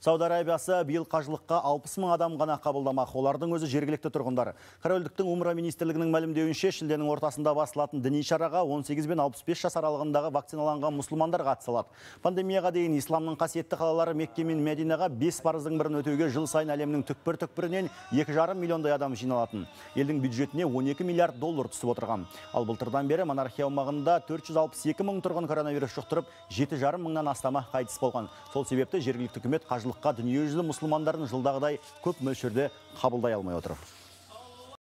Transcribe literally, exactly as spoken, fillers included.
Сауд Арабиясы биыл қажылыққа алпыс мың адам ғана қабылдамақ. Олардың өзі жергілікті тұрғындар. Корольдіктің Умра министрлігінің мәлімдеуінше, шілденің ортасында басылатын діни шараға он сегіз бен алпыс бес жас аралығындағы вакциналанған мұсылмандар қатысылады. Пандемияға дейін исламның қасиетті қалалары Мекке мен Мединаға бес парыздың бірін өтеуге жыл сайын әлемнің түкпір-түкпірінен екі жарым миллиондай адам жиналатын. Елдің бюджетіне он екі миллиард доллар түсіп отырған. Ал былтырдан бері монархия аумағында төрт жүз алпыс екі мың тұрғын коронавирус жұқтырып, жеті жарым мыңнан астамы қайтыс болған. Сол себепті жергілікті үкімет қажылыққа дүниежүзілік мұсылмандардың жылдағыдай көп мөлшерде қабылдай алмай отыр.